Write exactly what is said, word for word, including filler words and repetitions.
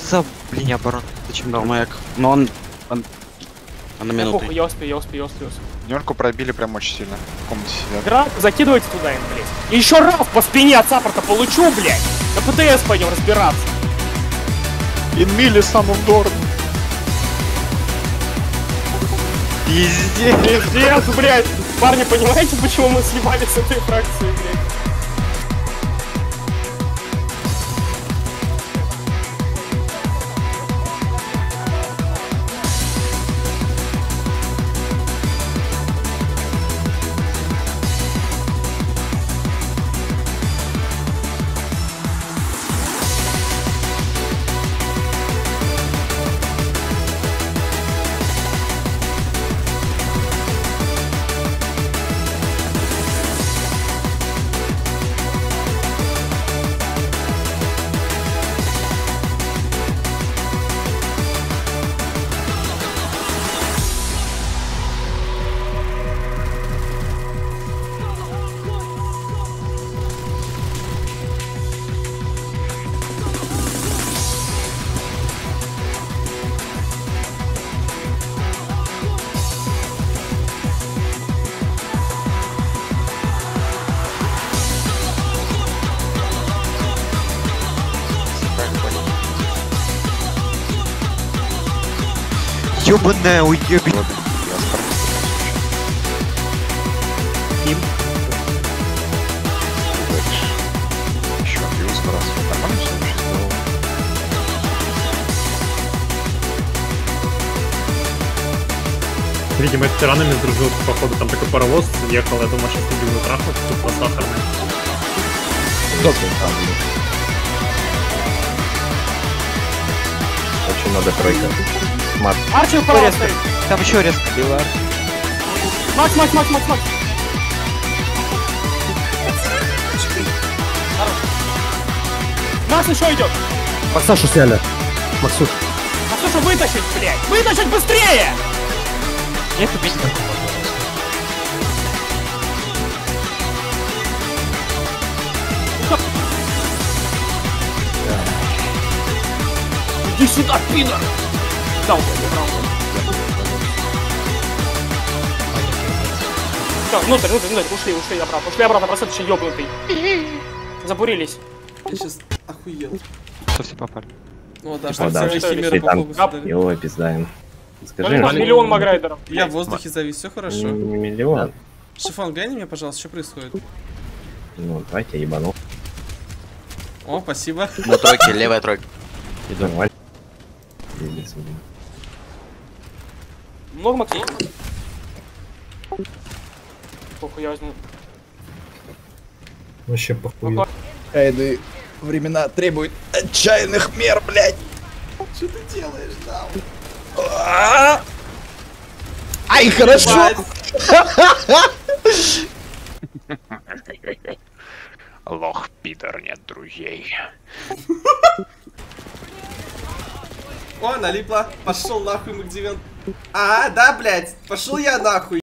за линия обороны? Зачем дал маяк? Но он... он... он на Я минуту. похуй, я успею, я успею, я успею. Нерку пробили прям очень сильно. В комнате сидят. Град, закидывайте туда им, блядь. И еще раз по спине от саппорта получу, блядь. На ПТС пойдем разбираться. Инмили сам удар. Пиздец, пиздец, блядь. Парни, понимаете, почему мы съебались с этой фракции, блядь? Ёбаная уеби. Им. Еще абьюз раз. Нормально все вообще сделал? Видимо, с тиранами сдружил, походу, там такой паровоз ехал, я думаю, сейчас не буду трахать, тут по сахарной. Очень надо тройка. Смарт. Арчи вправо стоит. Там еще резко била. Макс, Макс, Макс, Макс, Макс. Макс еще идет. Максашу сняли. Максуш. Максуша вытащить, блядь. Вытащить быстрее. Нет, убить. Иди сюда, пидор. Дал, блядь, брал. Все, внутрь, внутрь, внутрь, ушли, ушли обратно, ушли обратно, просто еще ёбнутый. Забурились. Я сейчас охуел. Что все попали? Ну да, О, что да, все что химеры ты по там- кругу сюда. Его пиздаем. Скажи, Блин, нам миллион маграйдеров. Я в воздухе завис, все не хорошо. миллион. Шифон, глянь мне, пожалуйста, что происходит. Ну, давайте я ебану. О, спасибо. На тройке, левая тройка. Нормально. Пиздец, блин. Много Максим? Похуй, я возьму. Вообще похуй. Какой? Отчаянные времена требуют отчаянных мер, блядь. Что ты делаешь, да? Ай, хорошо. Лох, пидор, нет друзей. О, налипла. Пошел нахуй, Макдивен. А, да, блядь. Пошел я нахуй.